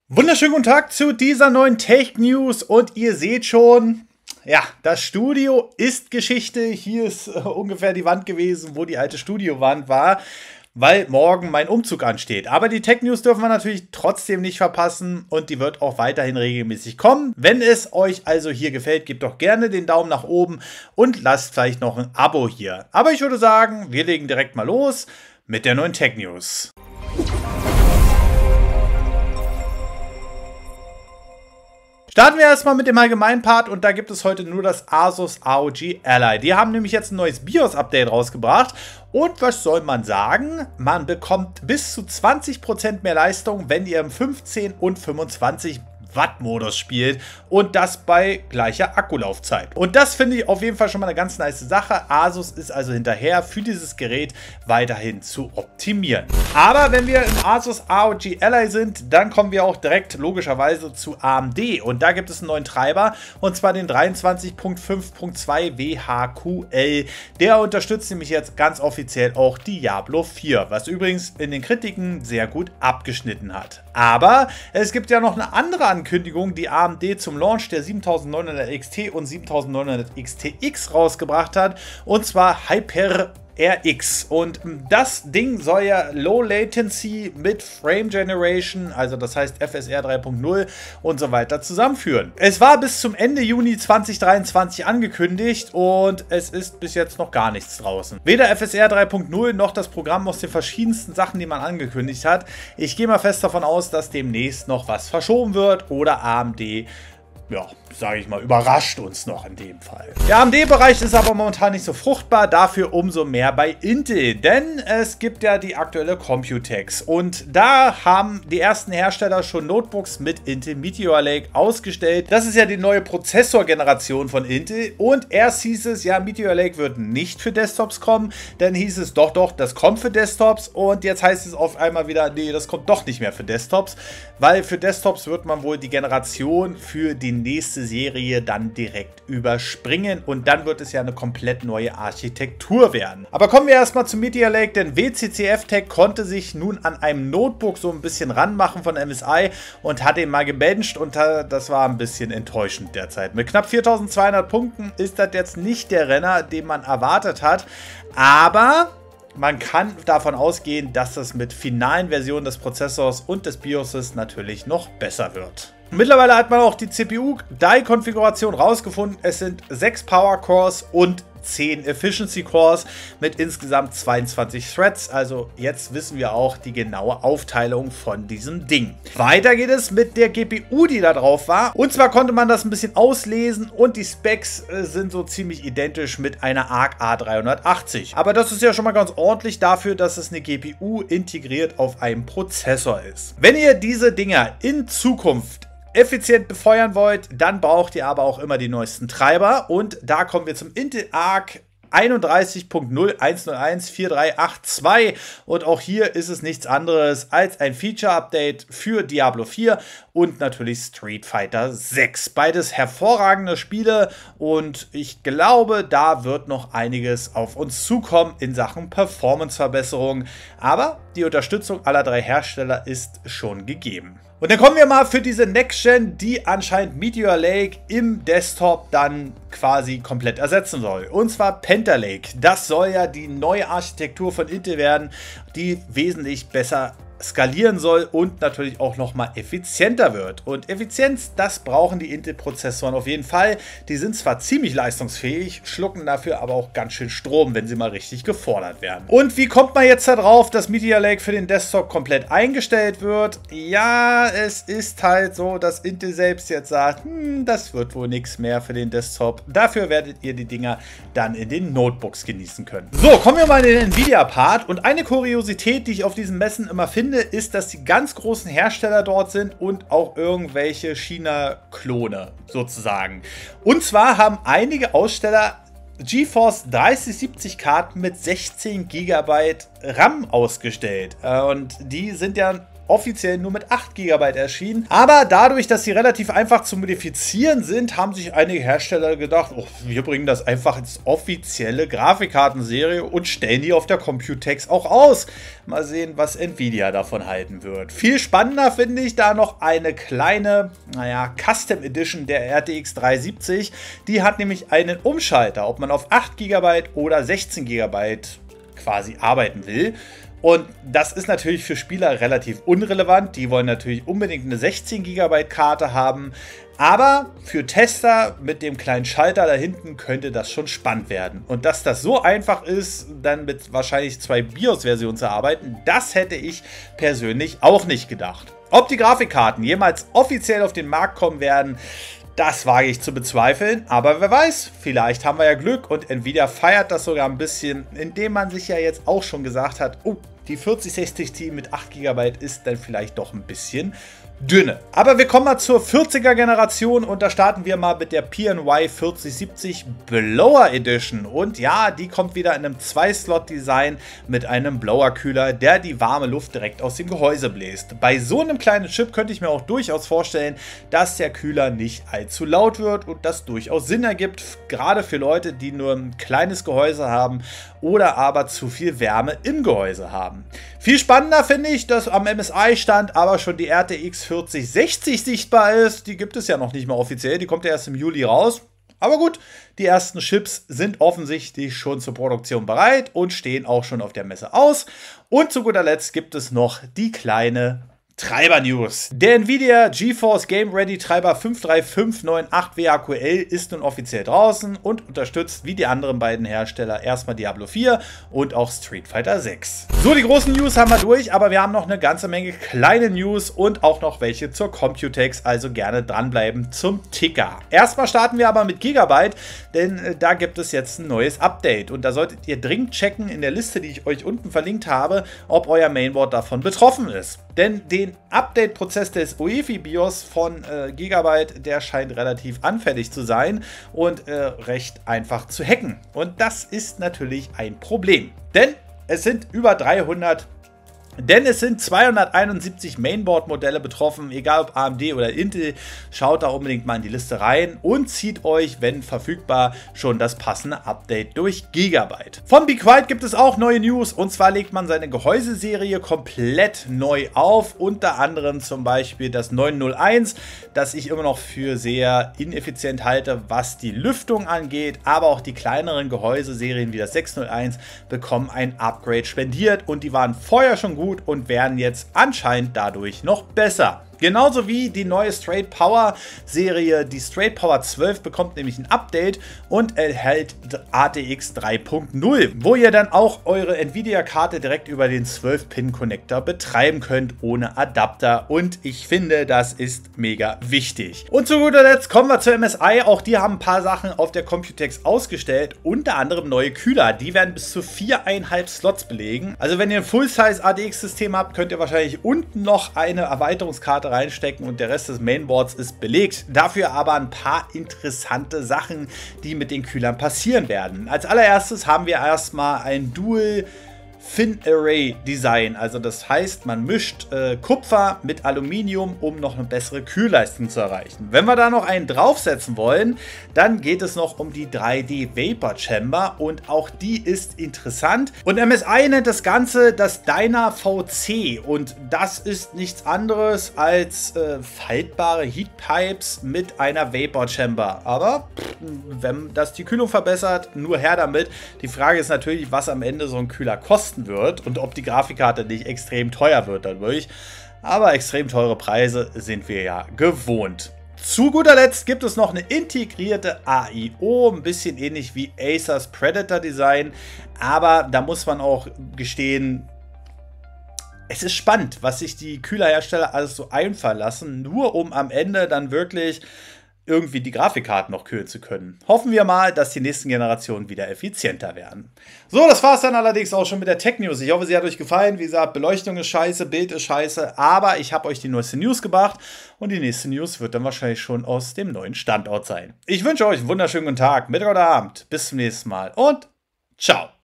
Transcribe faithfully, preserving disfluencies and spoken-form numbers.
Wunderschönen guten Tag zu dieser neuen Tech News und ihr seht schon, ja, das Studio ist Geschichte. Hier ist äh, ungefähr die Wand gewesen, wo die alte Studiowand war, weil morgen mein Umzug ansteht. Aber die Tech News dürfen wir natürlich trotzdem nicht verpassen und die wird auch weiterhin regelmäßig kommen. Wenn es euch also hier gefällt, gebt doch gerne den Daumen nach oben und lasst vielleicht noch ein Abo hier. Aber ich würde sagen, wir legen direkt mal los mit der neuen Tech News. Starten wir erstmal mit dem allgemeinen Part und da gibt es heute nur das Asus R O G Ally. Die haben nämlich jetzt ein neues BIOS-Update rausgebracht und was soll man sagen? Man bekommt bis zu zwanzig Prozent mehr Leistung, wenn ihr im fünfzehn und fünfundzwanzig Watt Modus spielt und das bei gleicher Akkulaufzeit. Und das finde ich auf jeden Fall schon mal eine ganz nice Sache. Asus ist also hinterher, für dieses Gerät weiterhin zu optimieren. Aber wenn wir im Asus R O G Ally sind, dann kommen wir auch direkt logischerweise zu A M D. Und da gibt es einen neuen Treiber und zwar den dreiundzwanzig Punkt fünf Punkt zwei W H Q L. Der unterstützt nämlich jetzt ganz offiziell auch Diablo vier, was übrigens in den Kritiken sehr gut abgeschnitten hat. Aber es gibt ja noch eine andere Ankündigung, die A M D zum Launch der siebentausendneunhundert X T und siebentausendneunhundert X T X rausgebracht hat, und zwar Hyper R X. Und das Ding soll ja Low Latency mit Frame Generation, also das heißt F S R drei Punkt null und so weiter zusammenführen. Es war bis zum Ende Juni zweitausenddreiundzwanzig angekündigt und es ist bis jetzt noch gar nichts draußen. Weder F S R drei Punkt null noch das Programm aus den verschiedensten Sachen, die man angekündigt hat. Ich gehe mal fest davon aus, dass demnächst noch was verschoben wird oder A M D, ja, sage ich mal, überrascht uns noch in dem Fall. Der A M D-Bereich ist aber momentan nicht so fruchtbar, dafür umso mehr bei Intel, denn es gibt ja die aktuelle Computex und da haben die ersten Hersteller schon Notebooks mit Intel Meteor Lake ausgestellt. Das ist ja die neue Prozessorgeneration von Intel und erst hieß es, ja, Meteor Lake wird nicht für Desktops kommen, dann hieß es, doch, doch, das kommt für Desktops und jetzt heißt es auf einmal wieder, nee, das kommt doch nicht mehr für Desktops, weil für Desktops wird man wohl die Generation für die nächste Serie dann direkt überspringen und dann wird es ja eine komplett neue Architektur werden. Aber kommen wir erstmal zu Meteor Lake, denn W C C F Tech konnte sich nun an einem Notebook so ein bisschen ranmachen von M S I und hat ihn mal gebencht und das war ein bisschen enttäuschend derzeit. Mit knapp viertausendzweihundert Punkten ist das jetzt nicht der Renner, den man erwartet hat, aber man kann davon ausgehen, dass das mit finalen Versionen des Prozessors und des BIOSes natürlich noch besser wird. Mittlerweile hat man auch die C P U-D A I-Konfiguration rausgefunden. Es sind sechs Power Cores und zehn Efficiency Cores mit insgesamt zweiundzwanzig Threads. Also jetzt wissen wir auch die genaue Aufteilung von diesem Ding. Weiter geht es mit der G P U, die da drauf war. Und zwar konnte man das ein bisschen auslesen und die Specs äh, sind so ziemlich identisch mit einer A R C A dreihundertachtzig. Aber das ist ja schon mal ganz ordentlich dafür, dass es eine G P U integriert auf einem Prozessor ist. Wenn ihr diese Dinger in Zukunft effizient befeuern wollt, dann braucht ihr aber auch immer die neuesten Treiber und da kommen wir zum Intel Arc einunddreißig Punkt null eins null eins vier drei acht zwei und auch hier ist es nichts anderes als ein Feature-Update für Diablo vier und natürlich Street Fighter sechs. Beides hervorragende Spiele und ich glaube, da wird noch einiges auf uns zukommen in Sachen Performance-Verbesserung, aber die Unterstützung aller drei Hersteller ist schon gegeben. Und dann kommen wir mal für diese Next-Gen, die anscheinend Meteor Lake im Desktop dann quasi komplett ersetzen soll. Und zwar Panther Lake. Das soll ja die neue Architektur von Intel werden, die wesentlich besser skalieren soll und natürlich auch nochmal effizienter wird. Und Effizienz, das brauchen die Intel-Prozessoren auf jeden Fall. Die sind zwar ziemlich leistungsfähig, schlucken dafür aber auch ganz schön Strom, wenn sie mal richtig gefordert werden. Und wie kommt man jetzt darauf, dass Meteor Lake für den Desktop komplett eingestellt wird? Ja, es ist halt so, dass Intel selbst jetzt sagt, hm, das wird wohl nichts mehr für den Desktop. Dafür werdet ihr die Dinger dann in den Notebooks genießen können. So, kommen wir mal in den Nvidia-Part. Und eine Kuriosität, die ich auf diesen Messen immer finde, ist, dass die ganz großen Hersteller dort sind und auch irgendwelche China-Klone sozusagen. Und zwar haben einige Aussteller GeForce dreißig siebzig Karten mit sechzehn Gigabyte RAM ausgestellt. Und die sind ja offiziell nur mit acht Gigabyte erschienen. Aber dadurch, dass sie relativ einfach zu modifizieren sind, haben sich einige Hersteller gedacht, oh, wir bringen das einfach ins offizielle Grafikkartenserie und stellen die auf der Computex auch aus. Mal sehen, was Nvidia davon halten wird. Viel spannender finde ich da noch eine kleine, naja, Custom Edition der R T X dreihundertsiebzig. Die hat nämlich einen Umschalter, ob man auf acht Gigabyte oder sechzehn Gigabyte quasi arbeiten will. Und das ist natürlich für Spieler relativ unrelevant. Die wollen natürlich unbedingt eine sechzehn Gigabyte Karte haben. Aber für Tester mit dem kleinen Schalter da hinten könnte das schon spannend werden. Und dass das so einfach ist, dann mit wahrscheinlich zwei BIOS-Versionen zu arbeiten, das hätte ich persönlich auch nicht gedacht. Ob die Grafikkarten jemals offiziell auf den Markt kommen werden, das wage ich zu bezweifeln, aber wer weiß, vielleicht haben wir ja Glück und Nvidia feiert das sogar ein bisschen, indem man sich ja jetzt auch schon gesagt hat, oh, die vierzig sechzig Ti mit acht Gigabyte ist dann vielleicht doch ein bisschen dünne. Aber wir kommen mal zur vierziger Generation und da starten wir mal mit der P N Y vierzig siebzig Blower Edition. Und ja, die kommt wieder in einem zwei Slot Design mit einem Blower-Kühler, der die warme Luft direkt aus dem Gehäuse bläst. Bei so einem kleinen Chip könnte ich mir auch durchaus vorstellen, dass der Kühler nicht allzu laut wird und das durchaus Sinn ergibt, gerade für Leute, die nur ein kleines Gehäuse haben oder aber zu viel Wärme im Gehäuse haben. Viel spannender finde ich, dass am M S I-Stand aber schon die R T X vierzig sechzig sichtbar ist. Die gibt es ja noch nicht mal offiziell, die kommt ja erst im Juli raus. Aber gut, die ersten Chips sind offensichtlich schon zur Produktion bereit und stehen auch schon auf der Messe aus. Und zu guter Letzt gibt es noch die kleine Treiber-News. Der Nvidia GeForce Game Ready Treiber fünf drei fünf neun acht W A Q L ist nun offiziell draußen und unterstützt wie die anderen beiden Hersteller erstmal Diablo vier und auch Street Fighter sechs. So, die großen News haben wir durch, aber wir haben noch eine ganze Menge kleine News und auch noch welche zur Computex, also gerne dranbleiben zum Ticker. Erstmal starten wir aber mit Gigabyte, denn äh, da gibt es jetzt ein neues Update und da solltet ihr dringend checken in der Liste, die ich euch unten verlinkt habe, ob euer Mainboard davon betroffen ist. Denn den Update-Prozess des U E F I BIOS von äh, Gigabyte, der scheint relativ anfällig zu sein und äh, recht einfach zu hacken. Und das ist natürlich ein Problem. Denn es sind über dreihundert Denn es sind zweihunderteinundsiebzig Mainboard-Modelle betroffen, egal ob A M D oder Intel. Schaut da unbedingt mal in die Liste rein und zieht euch, wenn verfügbar, schon das passende Update durch Gigabyte. Von Be Quiet gibt es auch neue News und zwar legt man seine Gehäuseserie komplett neu auf. Unter anderem zum Beispiel das neun null eins, das ich immer noch für sehr ineffizient halte, was die Lüftung angeht. Aber auch die kleineren Gehäuseserien wie das sechs null eins bekommen ein Upgrade spendiert und die waren vorher schon gut und werden jetzt anscheinend dadurch noch besser. Genauso wie die neue Straight Power Serie. Die Straight Power zwölf bekommt nämlich ein Update und erhält A T X drei punkt null, wo ihr dann auch eure Nvidia-Karte direkt über den zwölf Pin Connector betreiben könnt, ohne Adapter. Und ich finde, das ist mega wichtig. Und zu guter Letzt kommen wir zur M S I. Auch die haben ein paar Sachen auf der Computex ausgestellt, unter anderem neue Kühler. Die werden bis zu viereinhalb Slots belegen. Also wenn ihr ein Full-Size A T X-System habt, könnt ihr wahrscheinlich unten noch eine Erweiterungskarte reinstecken und der Rest des Mainboards ist belegt. Dafür aber ein paar interessante Sachen, die mit den Kühlern passieren werden. Als allererstes haben wir erstmal ein Dual Fin Array Design, also das heißt, man mischt äh, Kupfer mit Aluminium, um noch eine bessere Kühlleistung zu erreichen. Wenn wir da noch einen draufsetzen wollen, dann geht es noch um die drei D Vapor Chamber und auch die ist interessant. Und M S I nennt das Ganze das Dyna V C und das ist nichts anderes als äh, faltbare Heatpipes mit einer Vapor Chamber. Aber pff, wenn das die Kühlung verbessert, nur her damit. Die Frage ist natürlich, was am Ende so ein Kühler kostet wird und ob die Grafikkarte nicht extrem teuer wird dadurch. Aber extrem teure Preise sind wir ja gewohnt. Zu guter Letzt gibt es noch eine integrierte A I O, ein bisschen ähnlich wie Acers Predator Design, aber da muss man auch gestehen, es ist spannend, was sich die Kühlerhersteller alles so einfallen lassen, nur um am Ende dann wirklich irgendwie die Grafikkarten noch kühlen zu können. Hoffen wir mal, dass die nächsten Generationen wieder effizienter werden. So, das war es dann allerdings auch schon mit der Tech News. Ich hoffe, sie hat euch gefallen. Wie gesagt, Beleuchtung ist scheiße, Bild ist scheiße, aber ich habe euch die neueste News gebracht und die nächste News wird dann wahrscheinlich schon aus dem neuen Standort sein. Ich wünsche euch einen wunderschönen guten Tag, Mittag oder Abend. Bis zum nächsten Mal und ciao.